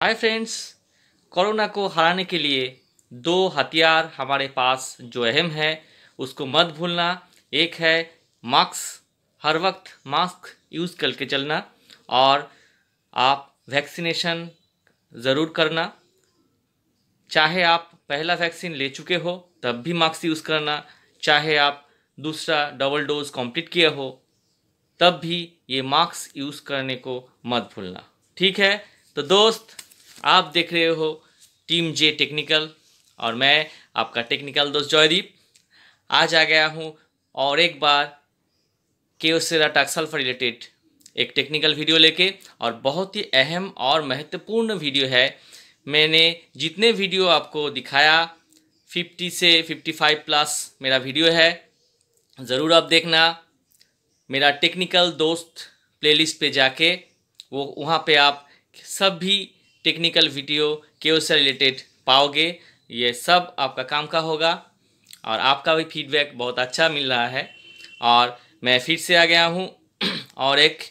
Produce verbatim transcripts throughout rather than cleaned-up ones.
Hi friends, corona को हराने के लिए दो हथियार हमारे पास जो अहम है उसको मत भूलना। एक है मास्क, हर वक्त मास्क यूज़ करके चलना, और आप वैक्सीनेशन ज़रूर करना। चाहे आप पहला वैक्सीन ले चुके हो तब भी मास्क यूज़ करना, चाहे आप दूसरा डबल डोज कंप्लीट किए हो तब भी ये मास्क यूज़ करने को मत भूलना। ठीक है, तो दोस्त, आप देख रहे हो टीम जे टेक्निकल और मैं आपका टेक्निकल दोस्त जॉयदीप आज आ गया हूँ और एक बार केओसेरा टैक्सल रिलेटेड एक टेक्निकल वीडियो लेके, और बहुत ही अहम और महत्वपूर्ण वीडियो है। मैंने जितने वीडियो आपको दिखाया पचास से पचपन प्लस मेरा वीडियो है, ज़रूर आप देखना। मेरा टेक्निकल दोस्त प्लेलिस्ट पे जाके वो वहाँ पे आप सभी टेक्निकल वीडियो केओ से रिलेटेड पाओगे। ये सब आपका काम का होगा और आपका भी फीडबैक बहुत अच्छा मिल रहा है, और मैं फिर से आ गया हूँ और एक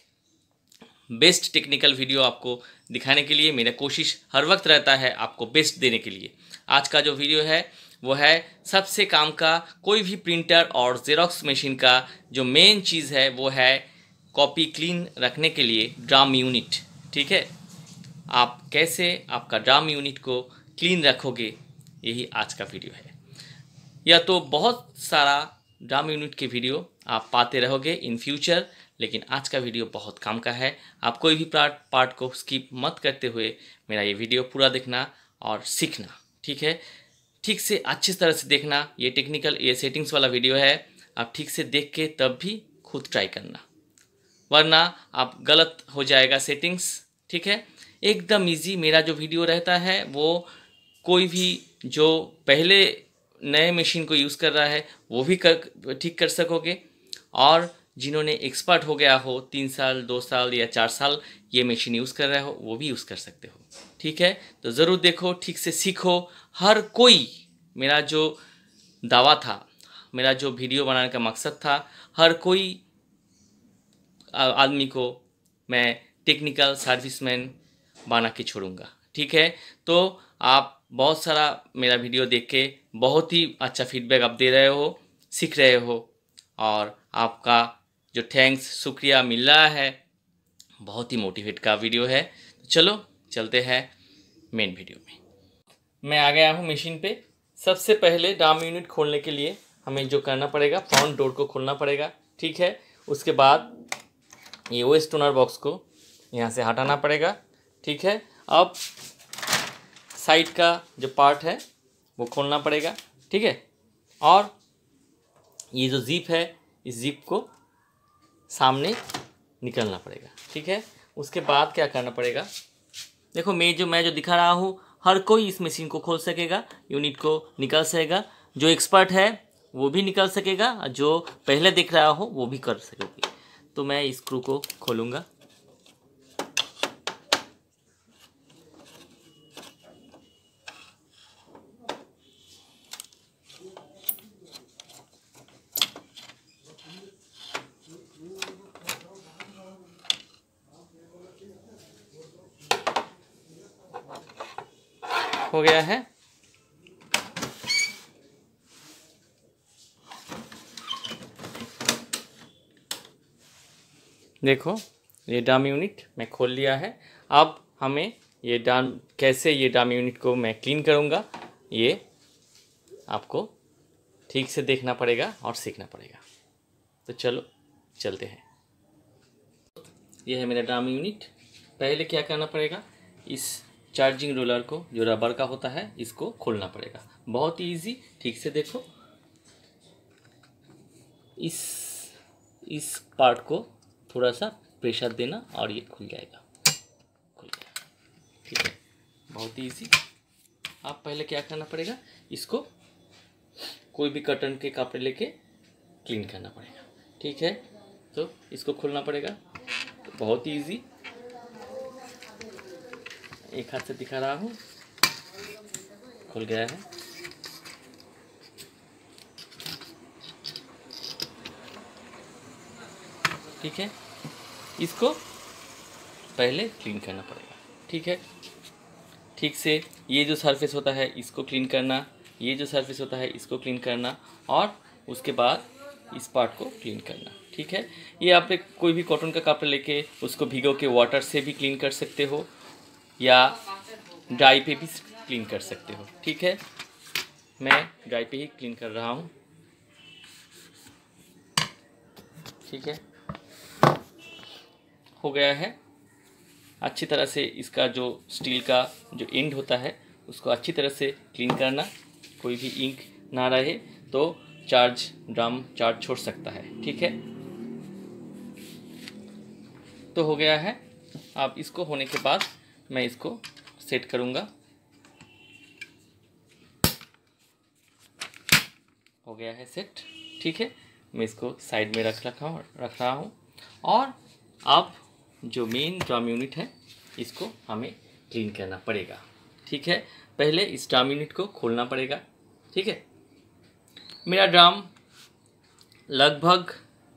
बेस्ट टेक्निकल वीडियो आपको दिखाने के लिए। मेरा कोशिश हर वक्त रहता है आपको बेस्ट देने के लिए। आज का जो वीडियो है वो है सबसे काम का, कोई भी प्रिंटर और जेरोक्स मशीन का जो मेन चीज़ है वो है कॉपी क्लीन रखने के लिए ड्रम यूनिट। ठीक है, आप कैसे आपका ड्रम यूनिट को क्लीन रखोगे, यही आज का वीडियो है। या तो बहुत सारा ड्रम यूनिट के वीडियो आप पाते रहोगे इन फ्यूचर, लेकिन आज का वीडियो बहुत काम का है। आप कोई भी पार्ट पार्ट को स्किप मत करते हुए मेरा ये वीडियो पूरा देखना और सीखना। ठीक है, ठीक से अच्छी तरह से देखना। ये टेक्निकल, ये सेटिंग्स वाला वीडियो है, आप ठीक से देख के तब भी खुद ट्राई करना, वरना आप गलत हो जाएगा सेटिंग्स। ठीक है, एकदम इजी मेरा जो वीडियो रहता है वो कोई भी जो पहले नए मशीन को यूज़ कर रहा है वो भी कर ठीक कर सकोगे, और जिन्होंने एक्सपर्ट हो गया हो, तीन साल दो साल या चार साल ये मशीन यूज़ कर रहे हो, वो भी यूज़ कर सकते हो। ठीक है, तो ज़रूर देखो, ठीक से सीखो। हर कोई, मेरा जो दावा था, मेरा जो वीडियो बनाने का मकसद था, हर कोई आदमी को मैं टेक्निकल सर्विसमैन बना के छोड़ूंगा। ठीक है, तो आप बहुत सारा मेरा वीडियो देख के बहुत ही अच्छा फीडबैक आप दे रहे हो, सीख रहे हो, और आपका जो थैंक्स, शुक्रिया मिल रहा है। बहुत ही मोटिवेट का वीडियो है। तो चलो चलते हैं मेन वीडियो में। मैं आ गया हूँ मशीन पे। सबसे पहले ड्रम यूनिट खोलने के लिए हमें जो करना पड़ेगा, फ्रंट डोर को खोलना पड़ेगा। ठीक है, उसके बाद ये ओ स्टोनर बॉक्स को यहाँ से हटाना पड़ेगा। ठीक है, अब साइड का जो पार्ट है वो खोलना पड़ेगा। ठीक है, और ये जो जिप है, इस जिप को सामने निकलना पड़ेगा। ठीक है, उसके बाद क्या करना पड़ेगा, देखो मैं जो मैं जो दिखा रहा हूँ, हर कोई इस मशीन को खोल सकेगा, यूनिट को निकाल सकेगा। जो एक्सपर्ट है वो भी निकाल सकेगा, जो पहले दिख रहा हो वो भी कर सकेगी। तो मैं इस स्क्रू को खोलूँगा। हो गया है। देखो ये ड्रम यूनिट मैं खोल लिया है। अब हमें ये ड्रम, कैसे ये ड्रम यूनिट को मैं क्लीन करूँगा, ये आपको ठीक से देखना पड़ेगा और सीखना पड़ेगा। तो चलो चलते हैं। ये है मेरा ड्रम यूनिट। पहले क्या करना पड़ेगा, इस चार्जिंग रोलर को, जो रबर का होता है, इसको खोलना पड़ेगा। बहुत ही ईजी, ठीक से देखो। इस इस पार्ट को थोड़ा सा प्रेशर देना और ये खुल जाएगा। खुल गया। ठीक है, बहुत ही ईजी। आप पहले क्या करना पड़ेगा, इसको कोई भी कॉटन के कपड़े लेके क्लीन करना पड़ेगा। ठीक है, तो इसको खोलना पड़ेगा। तो बहुत ही ईजी, एक हाथ से दिखा रहा हूँ। खुल गया है। ठीक है, इसको पहले क्लीन करना पड़ेगा। ठीक है, ठीक से ये जो सरफेस होता है इसको क्लीन करना, ये जो सरफेस होता है इसको क्लीन करना, और उसके बाद इस पार्ट को क्लीन करना। ठीक है, ये आप एक कोई भी कॉटन का कपड़ा लेके उसको भिगो के वाटर से भी क्लीन कर सकते हो या ड्राई पे भी क्लीन कर सकते हो। ठीक है, मैं ड्राई पे ही क्लीन कर रहा हूँ। ठीक है, हो गया है। अच्छी तरह से इसका जो स्टील का जो एंड होता है उसको अच्छी तरह से क्लीन करना, कोई भी इंक ना रहे तो चार्ज ड्राम चार्ज छोड़ सकता है। ठीक है, तो हो गया है। अब इसको होने के बाद मैं इसको सेट करूँगा। हो गया है सेट। ठीक है, मैं इसको साइड में रख रखा हूँ रख रहा हूँ और अब जो मेन ड्राम यूनिट है इसको हमें क्लीन करना पड़ेगा। ठीक है, पहले इस ड्राम यूनिट को खोलना पड़ेगा। ठीक है, मेरा ड्राम लगभग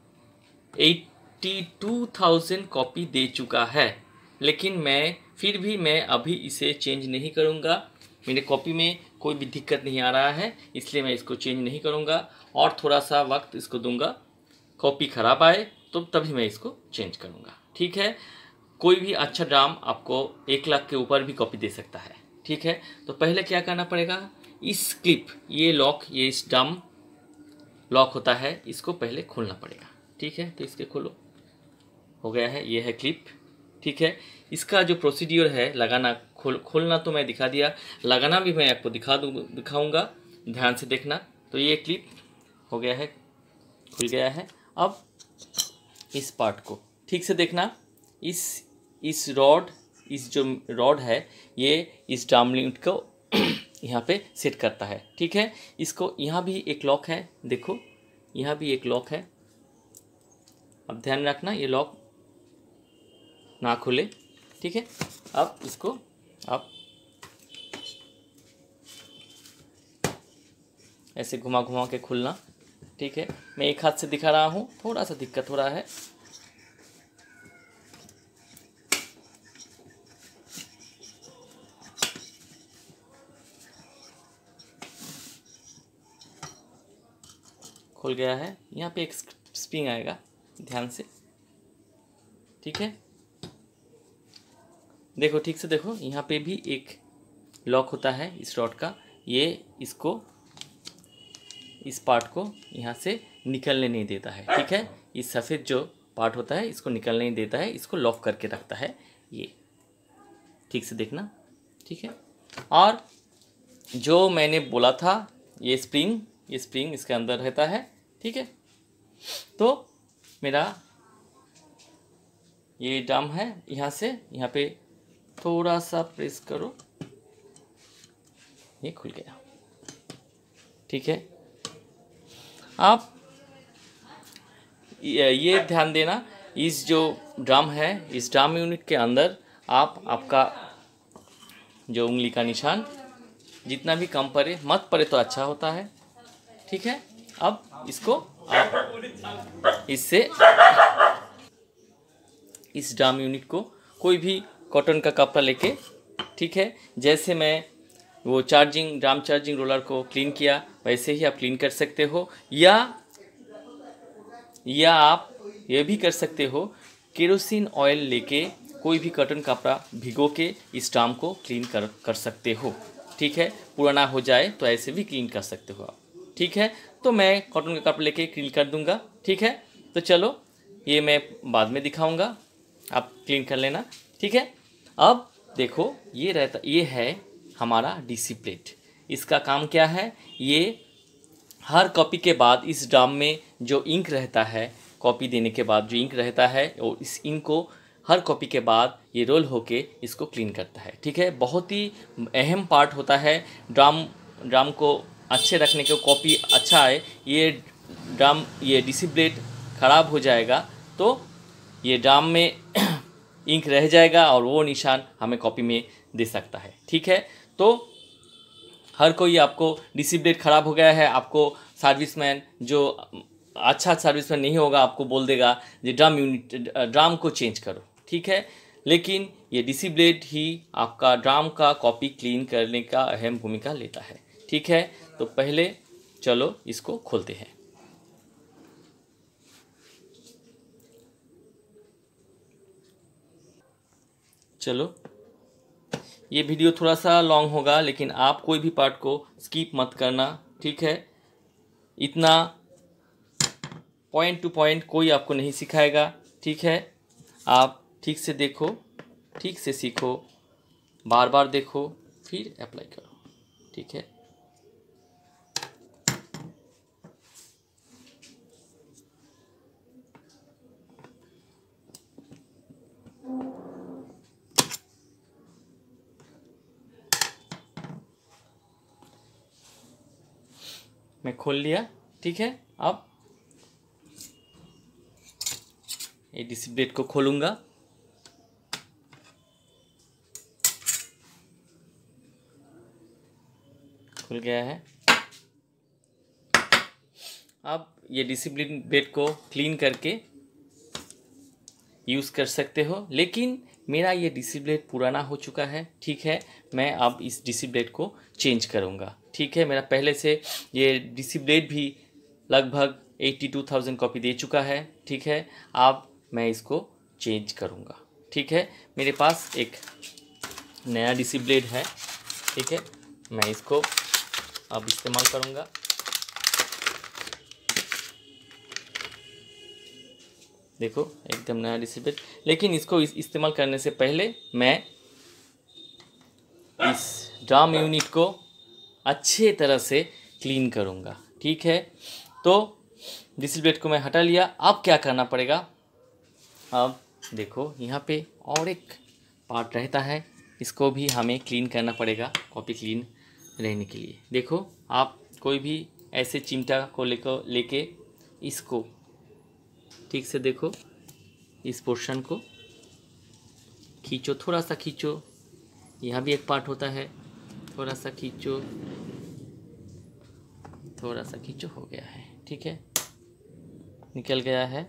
बयासी हज़ार कॉपी दे चुका है, लेकिन मैं फिर भी मैं अभी इसे चेंज नहीं करूँगा। मेरे कॉपी में कोई भी दिक्कत नहीं आ रहा है, इसलिए मैं इसको चेंज नहीं करूँगा और थोड़ा सा वक्त इसको दूंगा। कॉपी ख़राब आए तो तभी मैं इसको चेंज करूँगा। ठीक है, कोई भी अच्छा ड्राम आपको एक लाख के ऊपर भी कॉपी दे सकता है। ठीक है, तो पहले क्या करना पड़ेगा, इस क्लिप ये लॉक ये इस ड्राम लॉक होता है इसको पहले खोलना पड़ेगा। ठीक है, तो इसके खोलो। हो गया है, ये है क्लिप। ठीक है, इसका जो प्रोसीड्यूर है लगाना खोल खोलना तो मैं दिखा दिया, लगाना भी मैं आपको दिखा दूँ दिखाऊँगा, ध्यान से देखना। तो ये क्लिप हो गया है, खुल गया है। अब इस पार्ट को ठीक से देखना, इस इस रॉड इस जो रॉड है ये इस ड्राम यूनिट को यहाँ पे सेट करता है। ठीक है, इसको यहाँ भी एक लॉक है, देखो यहाँ भी एक लॉक है। अब ध्यान रखना ये लॉक ना खुले। ठीक है, अब इसको आप ऐसे घुमा घुमा के खुलना। ठीक है, मैं एक हाथ से दिखा रहा हूँ, थोड़ा सा दिक्कत हो रहा है। खुल गया है, यहाँ पे एक स्प्रिंग आएगा, ध्यान से। ठीक है, देखो ठीक से देखो, यहाँ पे भी एक लॉक होता है इस रॉड का, ये इसको इस पार्ट को यहाँ से निकलने नहीं देता है। ठीक है, इस सफ़ेद जो पार्ट होता है इसको निकलने नहीं देता है, इसको लॉक करके रखता है ये। ठीक से देखना। ठीक है, और जो मैंने बोला था ये स्प्रिंग ये स्प्रिंग इसके अंदर रहता है। ठीक है, तो मेरा ये ड्राम है, यहाँ से यहाँ पे थोड़ा सा प्रेस करो, ये खुल गया। ठीक है, आप ये ध्यान देना, इस जो ड्राम है इस ड्राम यूनिट के अंदर आप आपका जो उंगली का निशान जितना भी कम पड़े मत पड़े तो अच्छा होता है। ठीक है, अब इसको आप इससे इस ड्राम यूनिट को कोई भी कॉटन का कपड़ा लेके, ठीक है, जैसे मैं वो चार्जिंग ड्राम चार्जिंग रोलर को क्लीन किया वैसे ही आप क्लीन कर सकते हो, या या आप ये भी कर सकते हो केरोसिन ऑयल लेके कोई भी कॉटन कपड़ा भिगो के इस ड्राम को क्लीन कर कर सकते हो। ठीक है, पुराना हो जाए तो ऐसे भी क्लीन कर सकते हो आप। ठीक है, तो मैं कॉटन का कपड़ा लेके क्लीन कर दूंगा। ठीक है, तो चलो ये मैं बाद में दिखाऊंगा, आप क्लीन कर लेना। ठीक है, अब देखो ये रहता ये है हमारा डीसी प्लेट। इसका काम क्या है, ये हर कॉपी के बाद इस ड्राम में जो इंक रहता है, कॉपी देने के बाद जो इंक रहता है और इस इंक को हर कॉपी के बाद ये रोल होके इसको क्लीन करता है। ठीक है, बहुत ही अहम पार्ट होता है ड्राम ड्राम को अच्छे रखने के, कॉपी अच्छा आए। ये ड्राम ये डीसी प्लेट ख़राब हो जाएगा तो ये ड्राम में इंक रह जाएगा और वो निशान हमें कॉपी में दे सकता है। ठीक है, तो हर कोई आपको डीसी प्लेट ख़राब हो गया है, आपको सर्विसमैन जो अच्छा सर्विसमैन नहीं होगा आपको बोल देगा ये ड्राम यूनिट ड्राम को चेंज करो। ठीक है, लेकिन ये डीसी ब्लेड ही आपका ड्राम का कॉपी क्लीन करने का अहम भूमिका लेता है। ठीक है, तो पहले चलो इसको खोलते हैं। चलो, ये वीडियो थोड़ा सा लॉन्ग होगा, लेकिन आप कोई भी पार्ट को स्किप मत करना। ठीक है, इतना पॉइंट टू पॉइंट कोई आपको नहीं सिखाएगा। ठीक है, आप ठीक से देखो, ठीक से सीखो, बार बार देखो, फिर अप्लाई करो। ठीक है, मैं खोल लिया। ठीक है, अब ये डीसी ब्लेड को खोलूंगा। खुल गया है। अब ये डीसी ब्लेड को क्लीन करके यूज़ कर सकते हो, लेकिन मेरा ये डीसी ब्लेड पुराना हो चुका है। ठीक है, मैं अब इस डीसी ब्लेड को चेंज करूँगा। ठीक है, मेरा पहले से ये डीसी ब्लेड भी लगभग बयासी हज़ार कॉपी दे चुका है। ठीक है, अब मैं इसको चेंज करूँगा। ठीक है, मेरे पास एक नया डीसी ब्लेड है। ठीक है, मैं इसको अब इस्तेमाल करूँगा। देखो, एकदम नया डीसी ब्लेड, लेकिन इसको इस इस्तेमाल करने से पहले मैं इस ड्राम यूनिट को अच्छे तरह से क्लीन करूँगा। ठीक है, तो डीसी ब्लेड को मैं हटा लिया। अब क्या करना पड़ेगा? अब देखो, यहाँ पे और एक पार्ट रहता है, इसको भी हमें क्लीन करना पड़ेगा कॉपी क्लीन रहने के लिए। देखो, आप कोई भी ऐसे चिमटा को लेकर लेके इसको ठीक से देखो, इस पोर्शन को खींचो, थोड़ा सा खींचो। यहाँ भी एक पार्ट होता है, थोड़ा सा खींचो, थोड़ा सा खींचो, हो गया है। ठीक है, निकल गया है।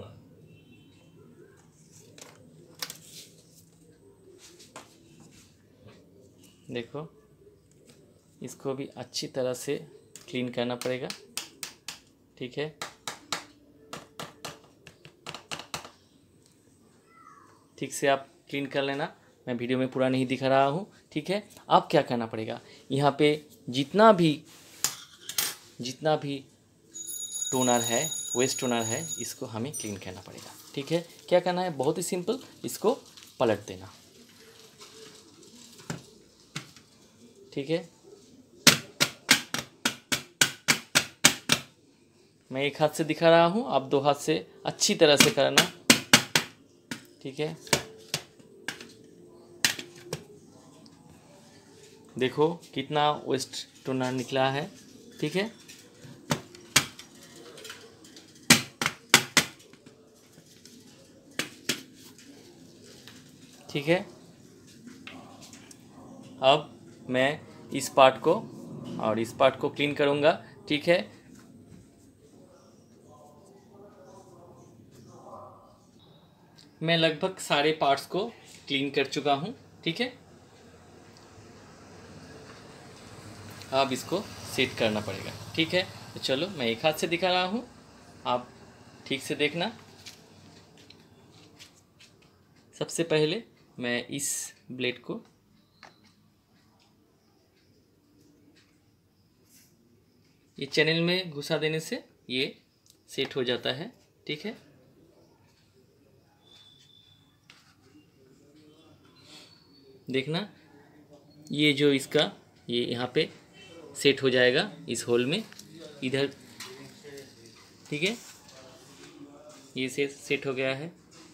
देखो, इसको भी अच्छी तरह से क्लीन करना पड़ेगा। ठीक है, ठीक से आप क्लीन कर लेना, मैं वीडियो में पूरा नहीं दिखा रहा हूँ। ठीक है, अब क्या करना पड़ेगा? यहाँ पे जितना भी जितना भी टोनर है, वेस्ट टोनर है, इसको हमें क्लीन करना पड़ेगा। ठीक है, क्या करना है? बहुत ही सिंपल, इसको पलट देना। ठीक है, मैं एक हाथ से दिखा रहा हूँ, आप दो हाथ से अच्छी तरह से करना। ठीक है, देखो कितना वेस्ट टोनर निकला है। ठीक है, ठीक है, अब मैं इस पार्ट को और इस पार्ट को क्लीन करूँगा। ठीक है, मैं लगभग सारे पार्ट्स को क्लीन कर चुका हूँ। ठीक है, अब इसको सेट करना पड़ेगा। ठीक है, तो चलो, मैं एक हाथ से दिखा रहा हूँ, आप ठीक से देखना। सबसे पहले मैं इस ब्लेड को ये चैनल में घुसा देने से ये सेट हो जाता है। ठीक है, देखना, ये जो इसका ये यहाँ पे सेट हो जाएगा इस होल में, इधर। ठीक है, ये से सेट हो गया है,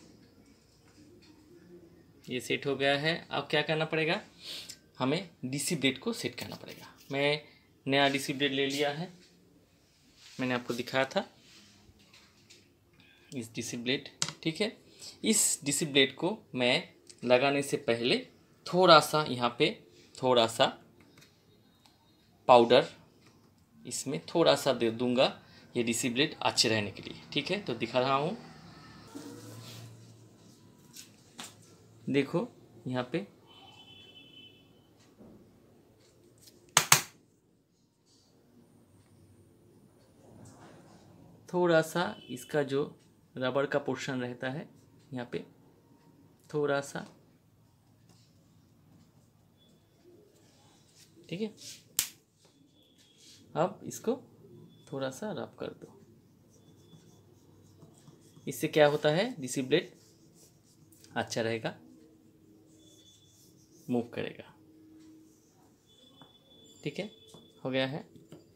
ये सेट हो गया है। अब क्या करना पड़ेगा? हमें डीसी ब्लेड को सेट करना पड़ेगा। मैं नया डीसी ब्लेड ले लिया है, मैंने आपको दिखाया था इस डीसी ब्लेड। ठीक है, इस डीसी ब्लेड को मैं लगाने से पहले थोड़ा सा यहाँ पे थोड़ा सा पाउडर इसमें थोड़ा सा दे दूंगा, ये डीसी ब्लेड अच्छे रहने के लिए। ठीक है, तो दिखा रहा हूँ, देखो यहाँ पे थोड़ा सा इसका जो रबर का पोर्शन रहता है यहाँ पे थोड़ा सा, ठीक है। अब इसको थोड़ा सा रब कर दो। इससे क्या होता है, डीसी ब्लेड अच्छा रहेगा, मूव करेगा। ठीक है, हो गया है।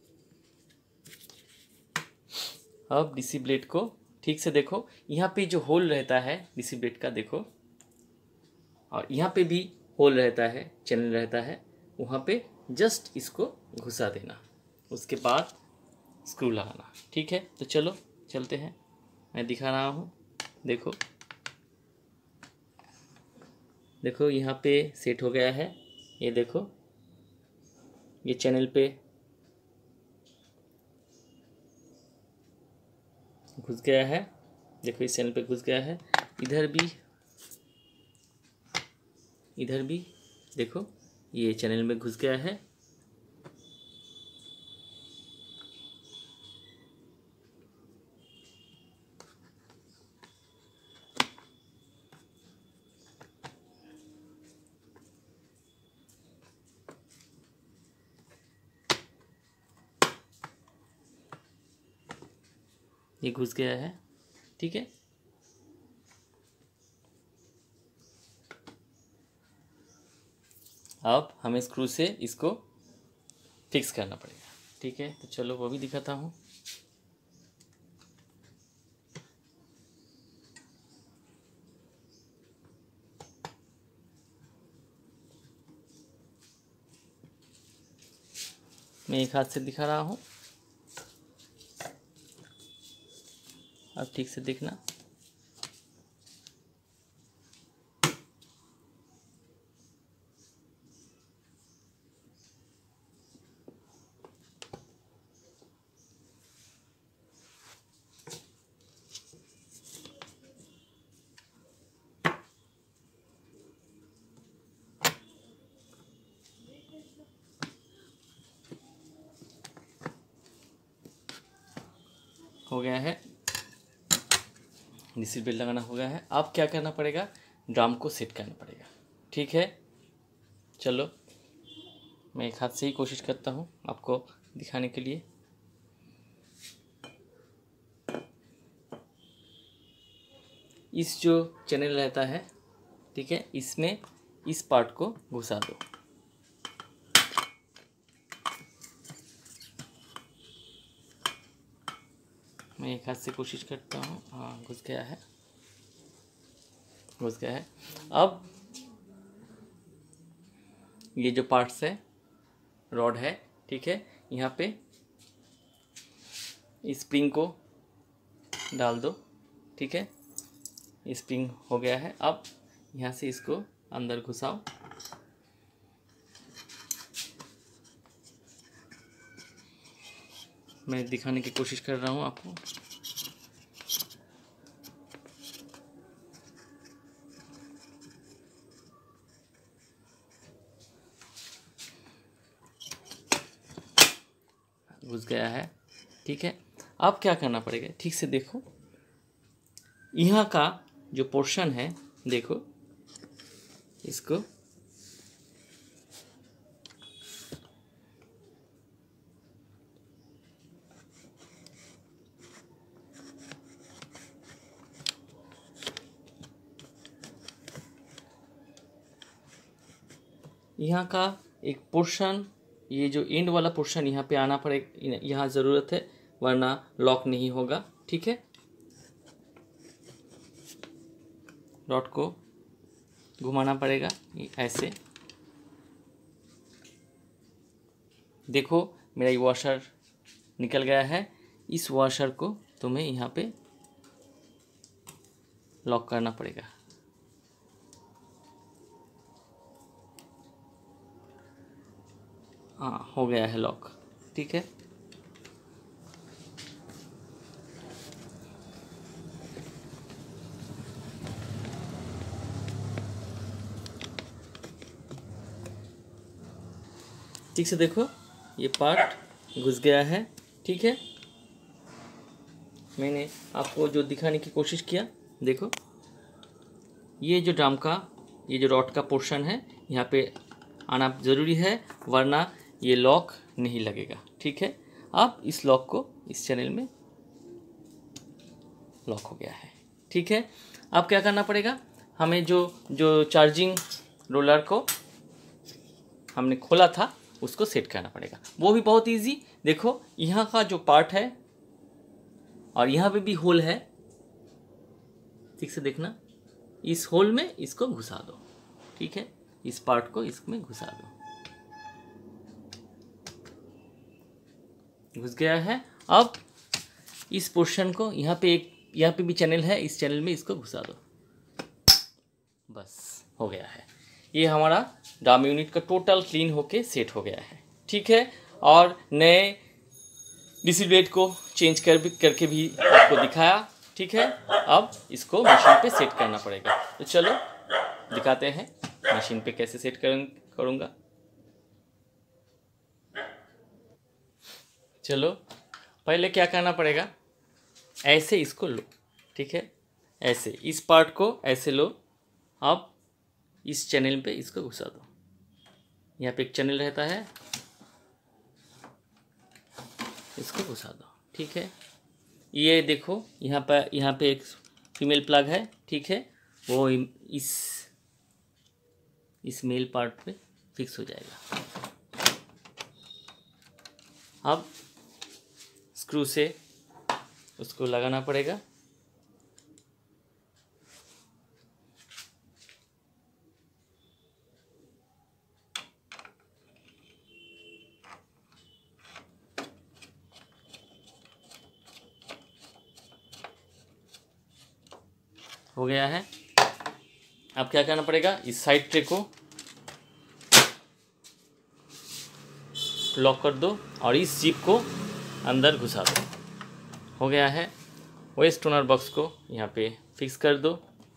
अब डीसी ब्लेड को ठीक से देखो, यहाँ पे जो होल रहता है डीसी ब्लेड का देखो, और यहाँ पे भी होल रहता है, चैनल रहता है, वहाँ पे जस्ट इसको घुसा देना, उसके बाद स्क्रू लगाना। ठीक है, तो चलो चलते हैं, मैं दिखा रहा हूँ। देखो देखो यहाँ पे सेट हो गया है, ये देखो ये चैनल पे घुस गया है, देखो इस चैनल पे घुस गया है। इधर भी इधर भी देखो ये चैनल में घुस गया है। ये घुस गया है, ठीक है। अब हमें स्क्रू से इसको फिक्स करना पड़ेगा। ठीक है, तो चलो वो भी दिखाता हूँ। मैं एक हाथ से दिखा रहा हूँ, अब ठीक से देखना। हो गया है, डीसी बेल्ट लगाना हो गया है। अब क्या करना पड़ेगा, ड्रम को सेट करना पड़ेगा। ठीक है, चलो मैं एक हाथ से ही कोशिश करता हूँ आपको दिखाने के लिए। इस जो चैनल रहता है, ठीक है, इसमें इस पार्ट को घुसा दो। मैं एक हाथ से कोशिश करता हूँ, हाँ घुस गया है, घुस गया है। अब ये जो पार्ट्स है, रॉड है, ठीक है, यहाँ पे स्प्रिंग को डाल दो। ठीक है, स्प्रिंग हो गया है। अब यहाँ से इसको अंदर घुसाओ। मैं दिखाने की कोशिश कर रहा हूँ आपको। घुस गया है, ठीक है। अब क्या करना पड़ेगा, ठीक से देखो, यहाँ का जो पोर्शन है देखो, इसको यहाँ का एक पोर्शन, ये जो एंड वाला पोर्शन यहाँ पे आना पड़ेगा, यहाँ ज़रूरत है, वरना लॉक नहीं होगा। ठीक है, रॉड को घुमाना पड़ेगा ऐसे। देखो मेरा ये वॉशर निकल गया है, इस वॉशर को तुम्हें यहाँ पे लॉक करना पड़ेगा। हाँ, हो गया है लॉक। ठीक है, ठीक से देखो, ये पार्ट घुस गया है। ठीक है, मैंने आपको जो दिखाने की कोशिश किया, देखो ये जो ड्रम का ये जो रॉड का पोर्शन है यहाँ पे आना ज़रूरी है, वरना ये लॉक नहीं लगेगा। ठीक है, अब इस लॉक को इस चैनल में लॉक हो गया है। ठीक है, अब क्या करना पड़ेगा, हमें जो जो चार्जिंग रोलर को हमने खोला था उसको सेट करना पड़ेगा। वो भी बहुत इजी। देखो यहाँ का जो पार्ट है और यहाँ पे भी होल है, ठीक से देखना, इस होल में इसको घुसा दो। ठीक है, इस पार्ट को इसमें घुसा दो, घुस गया है। अब इस पोर्शन को यहाँ पे एक यहाँ पे भी चैनल है, इस चैनल में इसको घुसा दो, बस हो गया है। ये हमारा ड्रम यूनिट का टोटल क्लीन होके सेट हो गया है। ठीक है, और नए डीसी ब्लेड को चेंज कर भी करके भी आपको दिखाया। ठीक है, अब इसको मशीन पे सेट करना पड़ेगा। तो चलो दिखाते हैं मशीन पे कैसे सेट कर करूँगा। चलो पहले क्या करना पड़ेगा, ऐसे इसको लो। ठीक है, ऐसे इस पार्ट को ऐसे लो। अब इस चैनल पे इसको घुसा दो। यहाँ पे एक चैनल रहता है, इसको घुसा दो। ठीक है, ये देखो यहाँ पर यहाँ पे एक फीमेल प्लग है। ठीक है, वो इस इस मेल पार्ट पे फिक्स हो जाएगा। अब स्क्रू से उसको लगाना पड़ेगा। हो गया है। अब क्या करना पड़ेगा, इस साइड ट्रे को लॉक कर दो और इस जिप को अंदर घुसा दो। हो गया है। वेस्ट टोनर बॉक्स को यहाँ पे फिक्स कर दो।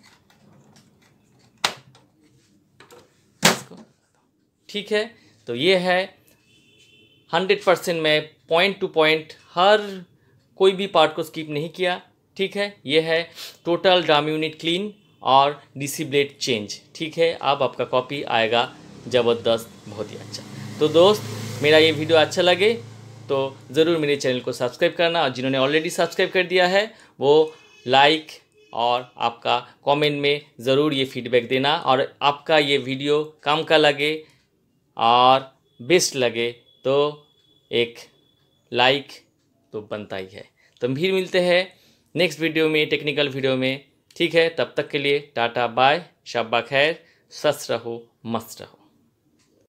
इसको ठीक है, तो ये है हंड्रेड परसेंट मैं पॉइंट टू पॉइंट हर कोई भी पार्ट को स्किप नहीं किया। ठीक है, ये है टोटल ड्रम यूनिट क्लीन और डीसी ब्लेड चेंज। ठीक है, अब आपका कॉपी आएगा ज़बरदस्त, बहुत ही अच्छा। तो दोस्त, मेरा ये वीडियो अच्छा लगे तो ज़रूर मेरे चैनल को सब्सक्राइब करना, और जिन्होंने ऑलरेडी सब्सक्राइब कर दिया है वो लाइक और आपका कमेंट में ज़रूर ये फीडबैक देना। और आपका ये वीडियो काम का लगे और बेस्ट लगे तो एक लाइक तो बनता ही है। तो फिर मिलते हैं नेक्स्ट वीडियो में, टेक्निकल वीडियो में। ठीक है, तब तक के लिए टाटा बाय, शब्बा खैर, स्वस्थ रहो, मस्त रहो।